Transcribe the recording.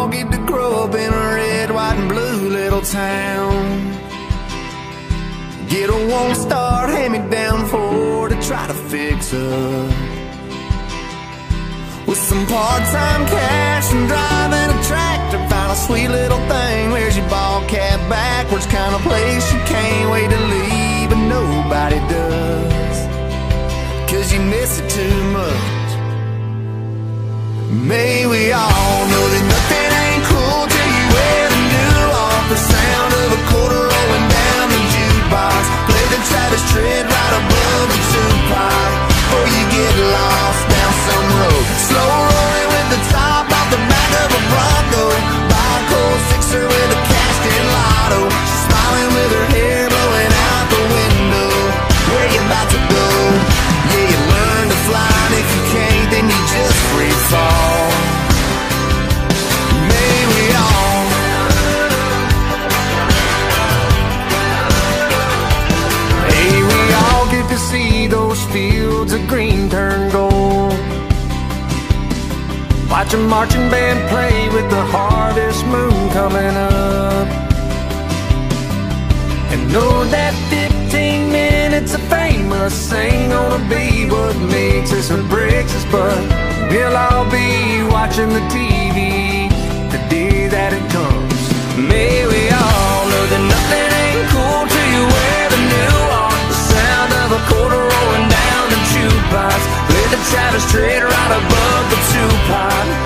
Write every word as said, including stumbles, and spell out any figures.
all get to grow up in a red, white, and blue little town. Get a one-star hand-me-down Ford to try to fix up, with some part-time cash and driving a tractor. Found a sweet little thing, wears your ball cap backwards, kind of place you can't wait to leave, but nobody does, 'cause you miss it too much. May we all know that nothing ain't cool till you ever knew off the sound of a quarter rolling down the jukebox. Play the Travis Tritt right above the two-pipe before you get lost down some road. Slow rolling with the top off the back of a Bronco. Buy a cold sixer with a cashed-in lotto. She's smiling with her hair blowing out the window. Where you about to go? Yeah, you learn to fly, and if you can't, then you just free fall. May we all Hey, we all get to see those fields of green turn gold. Watch a marching band play with the harvest moon coming up, and know that fifteen minutes of fame us ain't gonna be what makes us or breaks us, but we'll all be watching the T V the day that it comes. May we all know that nothing ain't cool till you ever knew off the sound of a quarter rolling down the jukebox. Play the Travis Tritt right above the two-pipe